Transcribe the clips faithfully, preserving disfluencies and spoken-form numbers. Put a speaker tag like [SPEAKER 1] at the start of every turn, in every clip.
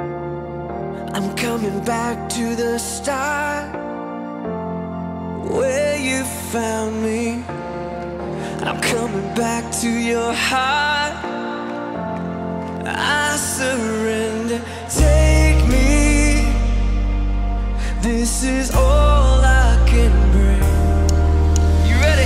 [SPEAKER 1] I'm coming back to the start, where you found me. I'm coming back to your heart. I surrender. Take me. This is all I can bring. You ready?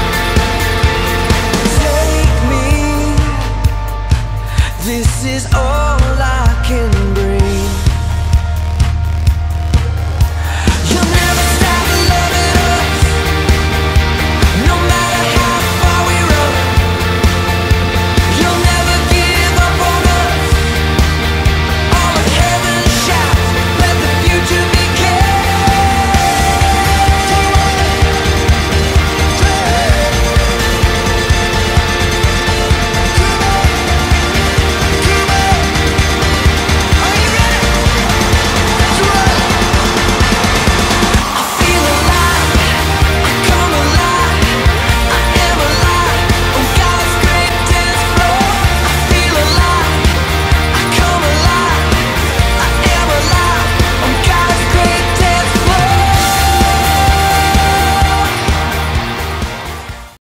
[SPEAKER 1] This is all